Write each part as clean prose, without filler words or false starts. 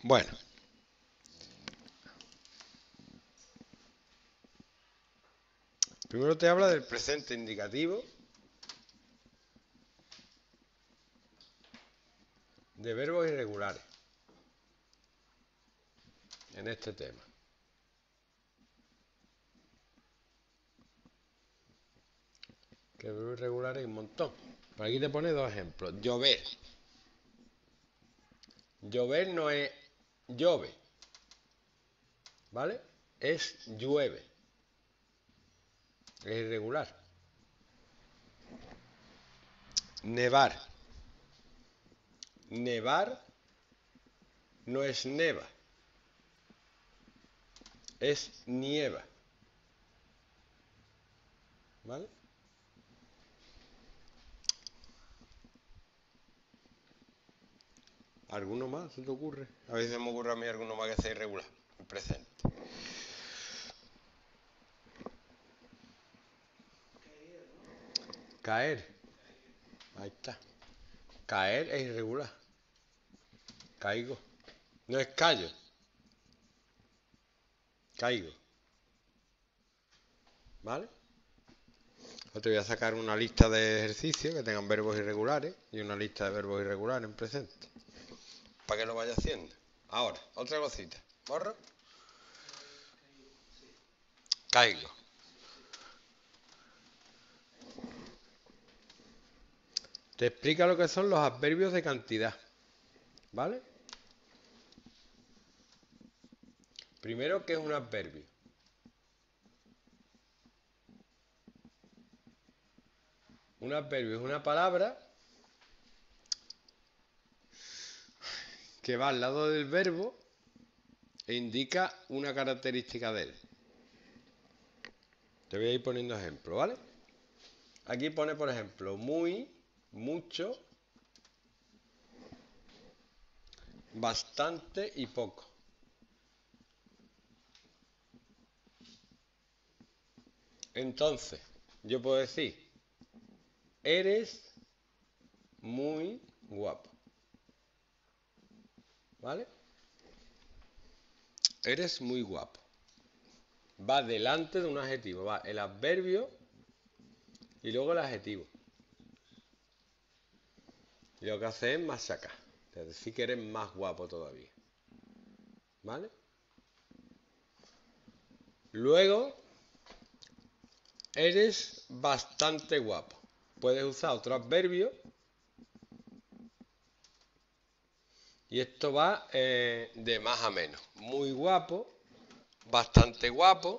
Bueno. Primero te habla del presente indicativo de verbos irregulares en este tema. Que verbos irregulares hay un montón. Por aquí te pone dos ejemplos. Llover. Llover no es llove, ¿vale? Es llueve. Es irregular. Nevar. Nevar no es neva. Es nieva. ¿Vale? ¿Alguno más se te ocurre? A veces me ocurre a mí alguno más que sea irregular, en presente. Caer. Ahí está. Caer es irregular. Caigo. No es callo. Caigo. ¿Vale? Ahora te voy a sacar una lista de ejercicios que tengan verbos irregulares y una lista de verbos irregulares en presente. Para que lo vaya haciendo. Ahora, otra cosita. ¿Borro? Caigo. Te explica lo que son los adverbios de cantidad. ¿Vale? Primero, ¿qué es un adverbio? Un adverbio es una palabra que va al lado del verbo e indica una característica de él. Te voy a ir poniendo ejemplos, ¿vale? Aquí pone, por ejemplo, muy, mucho, bastante y poco. Entonces, yo puedo decir, eres muy guapo. ¿Vale? Eres muy guapo. Va delante de un adjetivo. Va el adverbio y luego el adjetivo. Y lo que hace es machacar. Es decir, que eres más guapo todavía. ¿Vale? Luego, eres bastante guapo. Puedes usar otro adverbio. Y esto va de más a menos. Muy guapo, bastante guapo.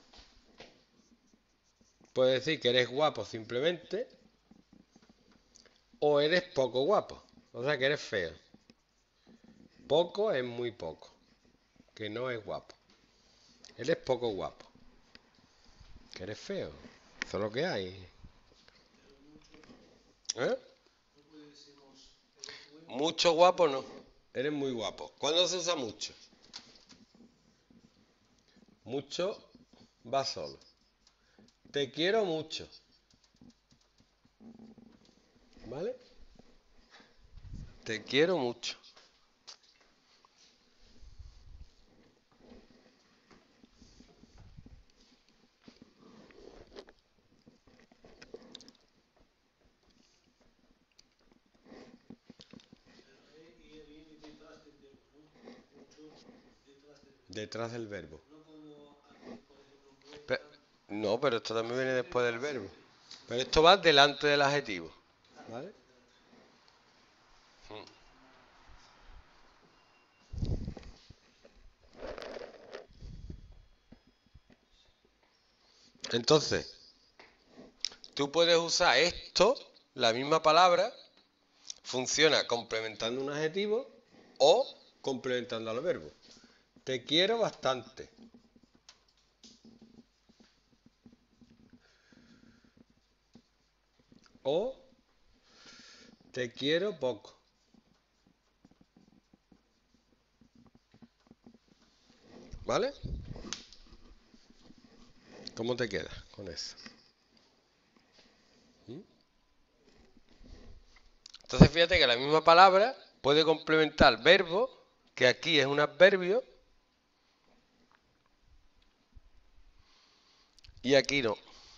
Puedes decir que eres guapo simplemente. O eres poco guapo. O sea que eres feo. Poco es muy poco. Que no es guapo. Eres poco guapo. Que eres feo. Eso es lo que hay. ¿Eh? Mucho guapo no. Eres muy guapo. ¿Cuándo se usa mucho? Mucho va solo. Te quiero mucho. ¿Vale? Te quiero mucho. Detrás del verbo. No, pero esto también viene después del verbo. Pero esto va delante del adjetivo. ¿Vale? Entonces, tú puedes usar esto, la misma palabra, funciona complementando un adjetivo o complementando al verbo. Te quiero bastante. O te quiero poco. ¿Vale? ¿Cómo te quedas con eso? Entonces fíjate que la misma palabra puede complementar verbo, que aquí es un adverbio y aquí no.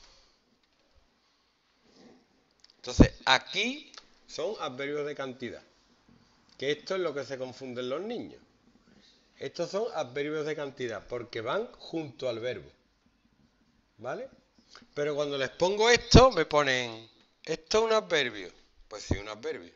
Entonces, aquí son adverbios de cantidad, que esto es lo que se confunden los niños. Estos son adverbios de cantidad porque van junto al verbo, ¿vale? Pero cuando les pongo esto, me ponen, ¿esto es un adverbio? Pues sí, un adverbio.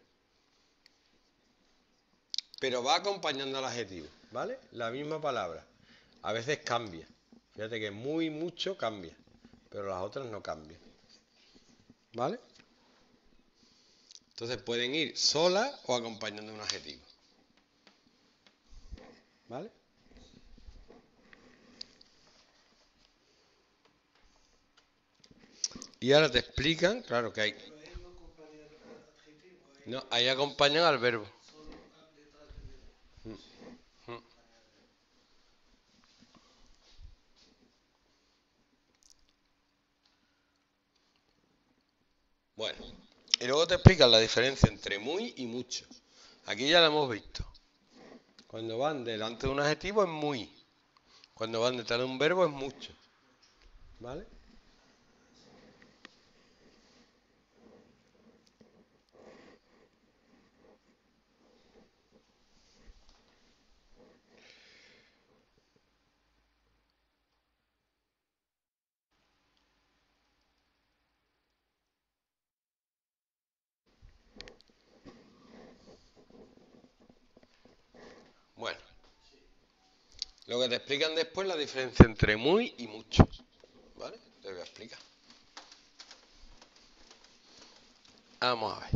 Pero va acompañando al adjetivo, ¿vale? La misma palabra. A veces cambia. Fíjate que muy, mucho cambia, pero las otras no cambian, ¿vale? Entonces pueden ir solas o acompañando un adjetivo, ¿vale? Y ahora te explican, claro que hay... No, ahí acompañan al verbo. Bueno, y luego te explican la diferencia entre muy y mucho. Aquí ya la hemos visto. Cuando van delante de un adjetivo es muy. Cuando van detrás de un verbo es mucho. ¿Vale? Bueno, lo que te explican después es la diferencia entre muy y mucho. ¿Vale? Te voy a explicar. Vamos a ver.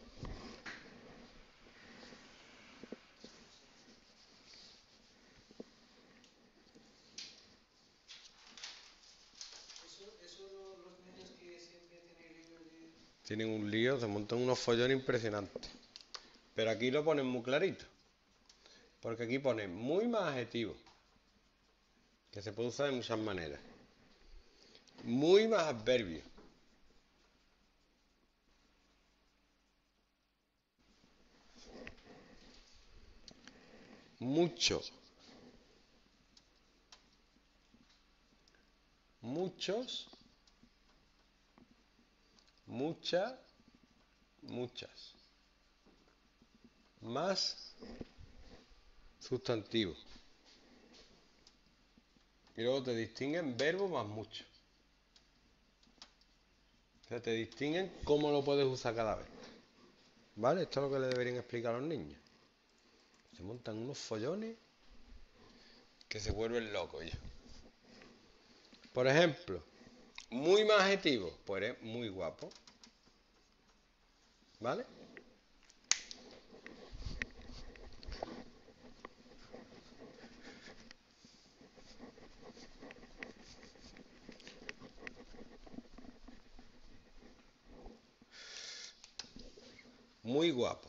Tienen un lío, se montan unos follones impresionantes. Pero aquí lo ponen muy clarito. Porque aquí ponen muy más adjetivo. Que se puede usar de muchas maneras. Muy más adverbio. Mucho. Muchos. Mucha. Muchas. Más sustantivo. Y luego te distinguen verbo más mucho. O sea, te distinguen cómo lo puedes usar cada vez. ¿Vale? Esto es lo que le deberían explicar a los niños. Se montan unos follones que se vuelven locos ya. Por ejemplo, muy más adjetivo, pues eres muy guapo. ¿Vale? Muy guapo.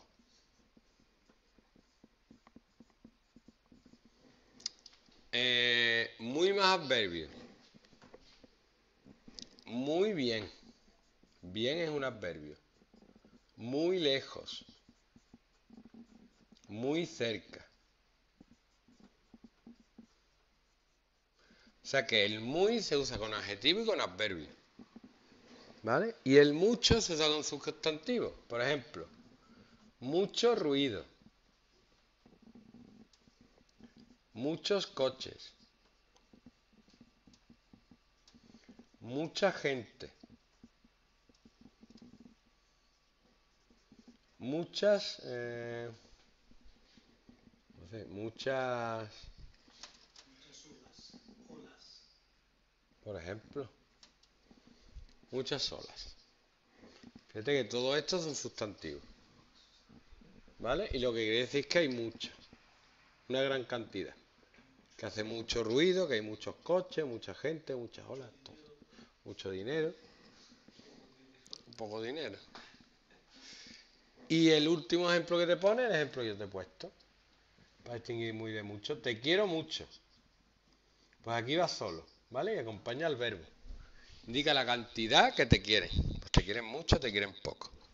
Muy más adverbio. Muy bien. Bien es un adverbio. Muy lejos. Muy cerca. O sea que el muy se usa con adjetivo y con adverbio. ¿Vale? Y el mucho se usa con sustantivo. Por ejemplo, mucho ruido. Muchos coches. Mucha gente. Muchas, no sé, muchas, por ejemplo, muchas olas. Fíjate que todo esto son sustantivos, ¿vale? Y lo que quiere decir es que hay muchas, una gran cantidad, que hace mucho ruido, que hay muchos coches, mucha gente, muchas olas, todo, mucho dinero, un poco de dinero. Y el último ejemplo que te pone es el ejemplo que yo te he puesto, para distinguir muy de mucho. Te quiero mucho. Pues aquí va solo, ¿vale? Y acompaña al verbo. Indica la cantidad que te quieren. Pues te quieren mucho, te quieren poco.